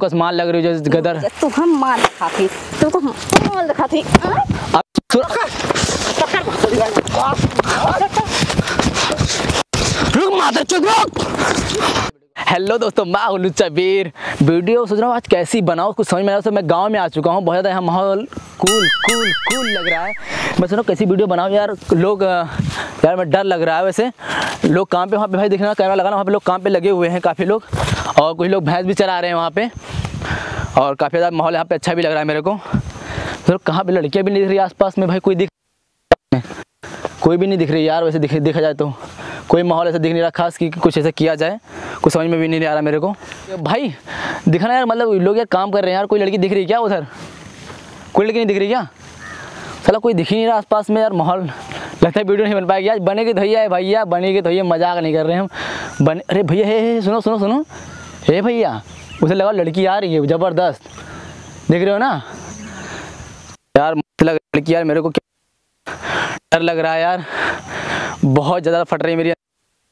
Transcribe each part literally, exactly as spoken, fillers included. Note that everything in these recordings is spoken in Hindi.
कस माल लग रही है जो गदर। तू हम माल दिखाती तुमको हम माल दिखाती। रुक माता चुप रुक। हेलो दोस्तों, मैं हूं लुच्चा वीर। वीडियो सोच रहा हूँ आज कैसी बनाऊँ, कुछ समझ में आ रहा है। मैं गांव में आ चुका हूँ, बहुत ज़्यादा यहाँ माहौल कूल कूल कूल लग रहा है। मैं सोच रहा हूँ कैसी वीडियो बनाऊँ यार। लोग यार मैं डर लग रहा है। वैसे लोग काम पे वहाँ पे भाई देखना कैमरा लगाना, वहाँ पे लोग काम पे लगे हुए हैं काफ़ी लोग, और कुछ लोग भैंस भी चरा रहे हैं वहाँ पे, और काफ़ी ज़्यादा माहौल यहाँ पे अच्छा भी लग रहा है मेरे को। तो कहाँ पे लड़कियाँ भी नहीं दिख रही आसपास में भाई, कोई दिख कोई भी नहीं दिख रही यार। वैसे दिख देखा जाए तो कोई माहौल ऐसा दिख नहीं रहा खास कि कुछ ऐसा किया जाए, कुछ समझ में भी नहीं आ रहा मेरे को भाई। दिखना यार, मतलब लोग यार काम कर रहे हैं यार। कोई लड़की दिख रही क्या उधर? कोई लड़की नहीं दिख रही क्या? साला कोई दिख ही नहीं रहा आसपास में यार। माहौल लगता है वीडियो नहीं बन पाएगी आज। बनेगी तो भैया भैया बनेगी तो भैया, मजाक नहीं कर रहे हम बने। अरे भैया हे हे सुनो सुनो सुनो, हे भैया उसे लगा लड़की आ रही है ज़बरदस्त, देख रहे हो ना यार। लग लड़की यार, मेरे को क्या डर लग रहा है यार, बहुत ज़्यादा फट रही मेरी।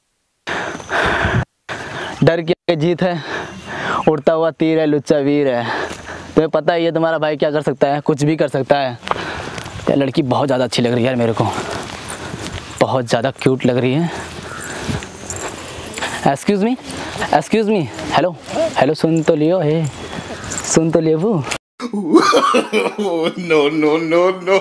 डर की जीत है, उड़ता हुआ तीर है, लुच्चा वीर है। तुम्हें पता ही है तुम्हारा भाई क्या कर सकता है, कुछ भी कर सकता है यार। लड़की बहुत ज़्यादा अच्छी लग रही है यार मेरे को, बहुत ज़्यादा क्यूट लग रही है। Excuse me excuse me hello hello, सुन तो लियो, हे सुन तो लियो वो। no no no no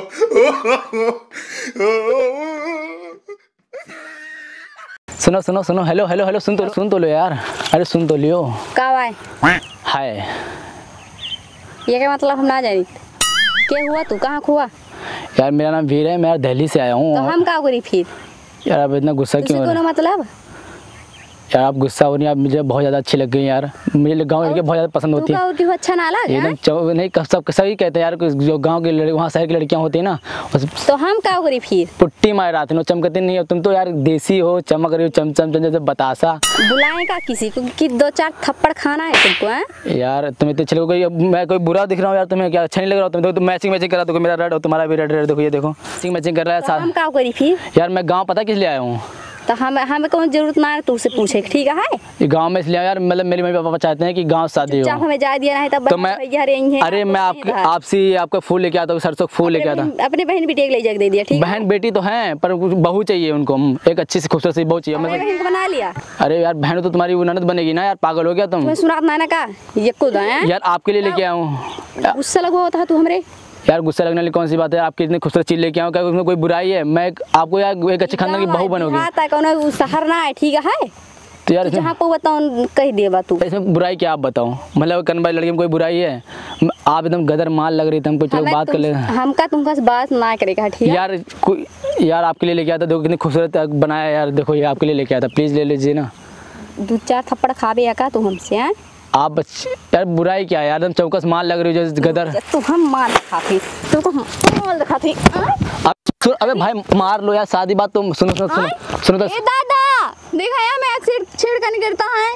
सुनो सुनो सुनो, हेलो हेलो हेलो, सुन तो सुन तो लो यार। अरे सुन तो लियो। कब आए? हाय, ये क्या मतलब? हम ना जानी क्या हुआ? तू कहाँ खुआ? यार मेरा नाम वीर है, मैं दिल्ली से आया हूँ। तो हम क्या करी फिर? यार आप इतना गुस्सा क्यों हो रहे हैं? मतलब यार आप गुस्सा हो रही हैं, आप मुझे बहुत ज़्यादा अच्छी लग गई यार। मुझे गांव लड़के बहुत ज़्यादा पसंद होती है। अच्छा ना लगा एकदम नहीं, सब सभी कहते हैं यार, जो गांव के लड़के वहाँ शहर की लड़कियाँ होती है ना, तो हम क्या करी फिर? पुट्टी मार आते हो, चमकती नहीं हो तुम तो यार। देसी हो, चमक रही हो चम चम चम जैसे बतासा। बुलाएं का किसी को कि दो चार थप्पड़ खाना है तुमको? है यार तुम्हें तो चलो कोई, मैं कोई बुरा दिख रहा हूँ यार तुम्हें? क्या अच्छा नहीं लग रहा? तुम तो मैचिंग मैचिंग करा, देखो मेरा रेड हो तुम्हारा भी रेड रेड, देखो ये देखो मैचिंग मैचिंग कर रहा है साथ। हम क्या करी फिर? यार मैं गाँव पता किस लिए आया हूँ? तो हम हमें कोई जरूरत ना है तुझसे पूछे, ठीक है? ये गांव में इसलिए यार, मतलब मेरे मम्मी पापा चाहते हैं कि गांव शादी हो। हमें जा दिया नहीं तब तो मैं अरे मैं आपके आपसे आपका फूल लेके आता हूँ, सरसों फूल लेके आता हूँ। अपने बहन बेटी ले जाके दे दिया, ठीक है? बहन बेटी तो है पर बहू चाहिए उनको, एक अच्छी सी खूबसूरत सी बहू चाहिए। बहन को बना लिया? अरे यार बहन तो तुम्हारी ननद बनेगी ना यार, पागल हो गया तुम? सुना ना का ये खुद है यार, आपके लिए लेके आया हूँ। गुस्सा लगा होता है तू हमरे? यार गुस्सा लगने वाली कौन सी बात है? आपकी इतनी खूबसूरत चीज लेके आऊँ, क्या उसमें कोई बुराई है? मैं आपको यार एक अच्छे खानदान की बहू बनोगी। शहर ना है, ठीक है? तो यार जहाँ पे बताऊँ कह देगा तू। इसमें बुराई क्या आप बताओ? मतलब कन भाई लड़की में कोई बुराई है? आप एकदम गदर माल लग रही थी, हमको चलो बात कर ले। हमका तुमका बात ना करेगा, ठीक है? यार कोई यार आपके लिए लेके आता, देखो कितनी खूबसूरत बनाया यार, देखो ये आपके लिए लेके आता, प्लीज ले लीजिए ना। दो चार थप्पड़ खाबे का तू हमसे? हैं आप बच्चे यार, बुराई क्या है यार? एकदम चौकस माल लग रही है जो गदर। तू हम माल दिखाती तुमको हम माल दिखाती। अब अबे भाई मार लो यार, शादी बात तुम सुनो सुनो सुनो सुनो तो। ए दादा दिखाया मैं एक्सीडेंट छेड़खानी नहीं करता है,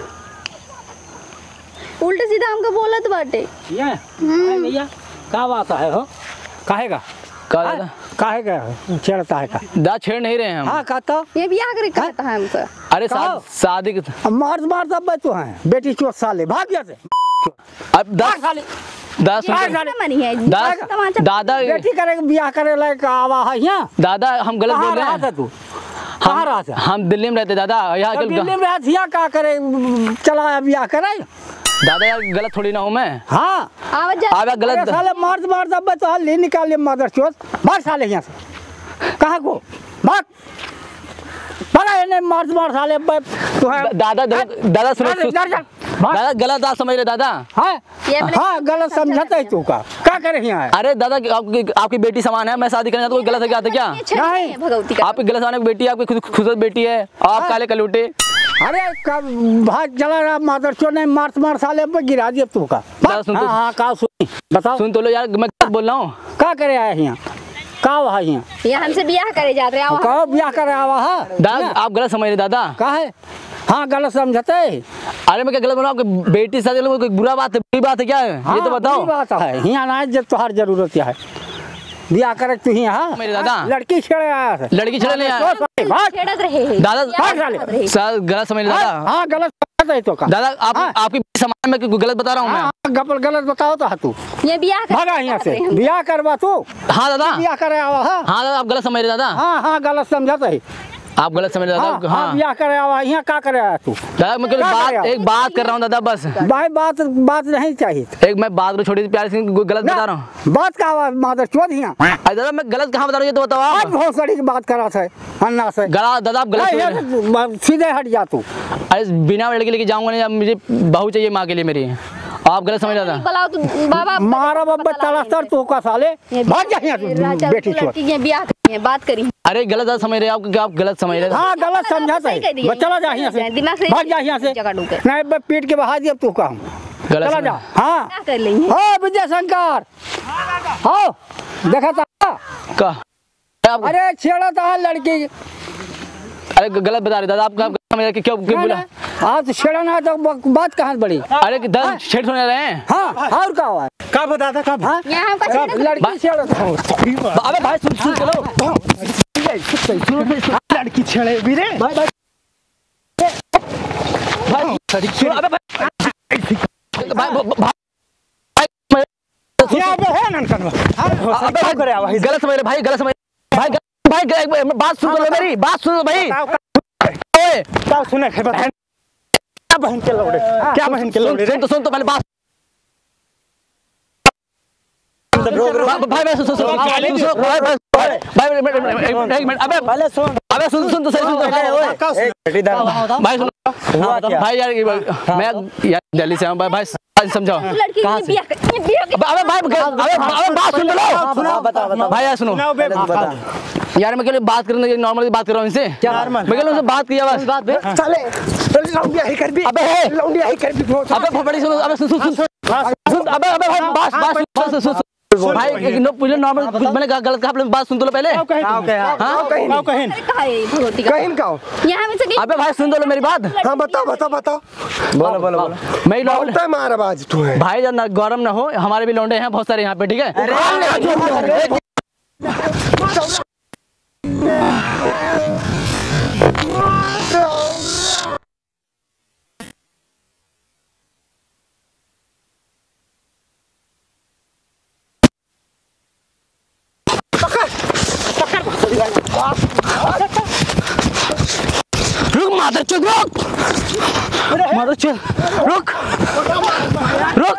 उल्टे सीधा हमको बोलत बाटे। ये भैया का बात है हो? काहेगा का दादा काहे का छेड़ता है का? दा छेड़ नहीं रहे हैं हम। हाँ कहता ये बियाह करे कहता है हमसे। अरे शादी मार मार सब बच्चों हैं, बेटी चोट साले भाग गया से। अब दस साले दस दादा बेटी करे बियाह करे लायक आवा है यहाँ। दादा हम गलत बोल रहे हैं। तू कहाँ रहा था? हम दिल्ली में रहते दादा, यहाँ दिल्ली में रहते, यहाँ क्या करे चला बियाह करे? दादा यार गलत थोड़ी ना हूँ मैं। हाँ आवा गलत साले मार मार सब बच्चा ले निकाले मदर चोट, भाग साले यहाँ से। कहाँ को भाग बड़ा इन्हें मार मार साले दादा दादा सुनो दादा, गलत बात समझ रहे दादा। हाँ हाँ गलत समझता है तू का क्या करे यहाँ? अरे दादा आपकी आपकी बेटी समान है, मैं शादी करना तो कोई गलत है क्या? था क्या नहीं आपकी गलत समान बेटी, आपकी खूबसूरत बेटी है, आप काले कलूटे। अरे कब भाग चला रहा मादर चो ने मार मार साले पे गिरा दिया तू का। सुन तो, हाँ का सुन बताओ, सुन तो लो यार, मैं क्या बोल रहा हूँ? क्या करे आया यहाँ? का वहा यहाँ? यहाँ हमसे बियाह करे जाते हैं। कहो बियाह करे आवा है दादा, आप गलत समझ रहे दादा। का है? हाँ गलत समझते। अरे मैं क्या गलत बोल रहा हूँ? आपकी बेटी साथ कोई बुरा बात है, बुरी बात है क्या है? हाँ, ये तो बताओ। बात है यहाँ ना जब तुम्हारी जरूरत है बियाह करे तू ही। हाँ मेरे दादा लड़की छेड़े आया है, लड़की छेड़े नहीं आया छेड़त रहे दादा, गलत समझ दादा। हाँ गलत तो का दादा आप हाँ? आपकी समाज में क्यों गलत बता रहा हूँ मैं? हाँ, गलत गलत बताओ तो तू ये बियाह कर- भागा यहाँ से बियाह करवा तू हाँ दादा, बियाह करे आवा हाँ हाँ दादा आप गलत समझ रहे दादा, हाँ हाँ गलत समझत है आप गलत समझ रहे हाँ दादा। हाँ हाँ बियाह करे आवा यहाँ का करे आया तू दादा मैं केवल क्या बात करेगा? एक बात कर रहा हूँ दादा बस, भाई बात बात नहीं चाहिए एक मैं बात को छोटी सी प्यारी सी गलत बता रहा हूँ। बात का आवाज मादर चोद यहाँ अरे दादा मैं गलत कहाँ बता रहा हूँ ये तो बताओ आज आप। बहुत सारी की बात करा था अन्ना से गला दादा आप गलत नहीं, समझ रहे हैं। ये सीधे हट जा तू अरे बिना लड़के लेके जाऊंगा नहीं, अब मुझे बहू चाहिए माँ के लिए मेरी, आप गलत समझ रहा था। बुलाओ तू बाबा मारा बाबा तलास्तर तू का साले भाग जा यहाँ तू बेटी चोद लड़की ये बियाह करी है, बात करी है। अरे गलत दादा समझ रहे हैं आप, क्या आप गलत समझ रहे हैं? हाँ गलत समझाता सही कह दिया। है चला जा यहाँ से दिमाग सही भाग जा यहाँ से जगह ढूंढ के। नहीं बे पीट के बहा दिया तू का हम गलत चला समझ- जा हाँ क्या कर लेंगे? हो विजय शंकर हो देखा था का आप अरे छेड़ा था लड़की अरे गलत बता रहे दादा, आप आप समझ रहे कि क्यों क्यों बोला? आप तो छेड़ा ना तो बात कहाँ से बड़ी अरे कि दादा छेड़ सुन रहे हैं। हाँ और क्या हुआ का बता था कब हाँ यहाँ हमका कब छेड़ा- लड़की छेड़ा था अबे भाई सुन सुन चलो लड़की छेड़े भी रे भाई भाई भाई सुनो, अबे भाई भाई भाई क्या बे है ननकन अबे भाई करे आवा गलत समझ रहे भाई, गलत समझ भाई गलत- भाई गलत- बात सुन लो मेरी, बात सुन लो भाई। ओए का सुने के बहन क्या बहन के लौड़े क्या बहन के लौड़े रे सुन तो सुन तो पहले बात भाई भाई भाई सुन सुन सुन भाई सुन भाई भाई भाई एक मिनट एक मिनट अबे पहले सुन अबे सुन सुन तो सही सुन तो का सुने भाई सुन भाई यार ये मैं यार दिल्ली से हूँ भाई भाई समझाओ लड़की ये बियाह कर- ये बियाह कर- अबे भाई अबे अबे बात सुन लो बता बता भाई यार सुनो सुनाओ बे यार मैं केवल बात करने नॉर्मली बात कर रहा हूँ इनसे, क्या नॉर्मल? मैं केवल उनसे बात किया बस बात पे चले लौंडिया ही कर भी अबे है लौंडिया ही कर भी अबे बड़ी सुनो अबे सुन सुन सुन सुन अबे अबे भाई बात बात सुन सुन सुन भाई एक नो पूरे नॉर्मल मैंने कहा गलत कहा आप लोग बात सुन तो लो पहले। हाँ कहीं हाँ कहीं अरे कहाँ है ये भगवती का? कहीं का यहाँ में से कि- अबे भाई सुन तो लो मेरी बात, हाँ बताओ बताओ बताओ बोलो बोलो बोलो मैं लौंडे बोलता है मार आवाज तू है भाई जब गौरव ना हो, हमारे भी लौंडे हैं बहुत सारे यहाँ पे, ठीक है। रुक मादर चोद रुक मादर चोद रुक रुक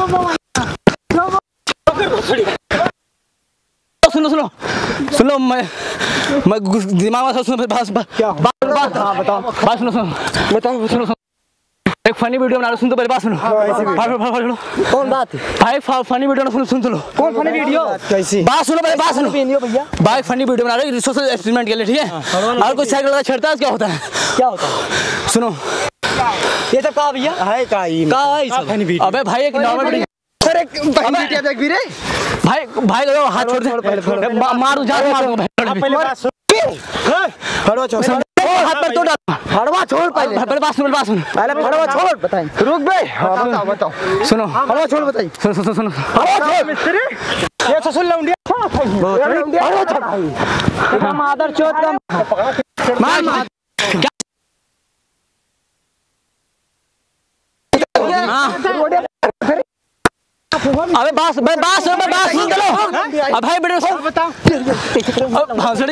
सुनो सुनो सुनो मैं मैं दिमाग में सुनो बस क्या? बात बात हाँ, बताओ। बात सुनो सुनो बताओ सुनो सुनो एक फनी वीडियो बना रहा सुन तो पहले बात सुनो ऐसी वीडियो। भाई भाई भाई कौन बात भाई फनी वीडियो ना सुन सुन तो लो कौन फनी वीडियो कैसी बात सुनो पहले बात सुनो भैया भाई फनी वीडियो बना रहे सोशल एक्सपेरिमेंट के लिए, ठीक है। और कोई साइकिल वाला छेड़ता है क्या होता है क्या होता है सुनो ये सब कहा भैया है का ही कहा है ये सब? फनी वीडियो अबे भाई एक नॉर्मल अरे बहन बेटिया देख भी रे भाई भाई करो हाथ छोड़ दे मा- मारू जा मारू भाई पहले बात सुन हड़वा छोड़ हाथ पर तोड़ डाल हड़वा छोड़ पहले पहले बात सुन बात सुन पहले हड़वा छोड़ बताएं रुक बे हाँ बताओ बताओ सुनो हड़वा छोड़ बताइए सुनो सुनो सुनो हड़वा छोड़ मिस्त्री ये तो सुन लौंडिया लौंडिया हड़वा छोड़ मादर चोद का मार मार अबे बात भाई बात सुन बात सुन चलो अब भाई बेटे सुन बताओ हाँ सड़ी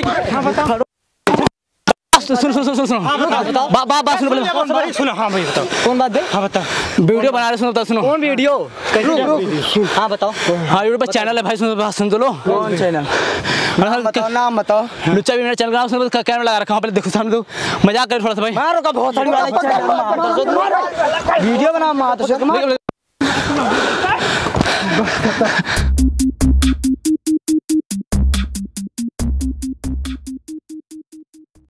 सुन सुन सुन सुन सुनो बा बा बात सुनो पहले भाई सुनो हाँ भाई बताओ कौन बात बे हाँ बताओ वीडियो बना रहे सुनो तो सुनो कौन वीडियो हाँ बताओ हाँ यूट्यूब पर चैनल है भाई सुनो बात सुन तो लो कौन चैनल बताओ नाम बताओ लुच्चा भी मेरा चैनल का नाम सुनो कैमरा लगा रखा हूँ पहले देखो सामने दो मजाक कर थोड़ा सा भाई मारो का बहुत सारी वीडियो बना मादर चोद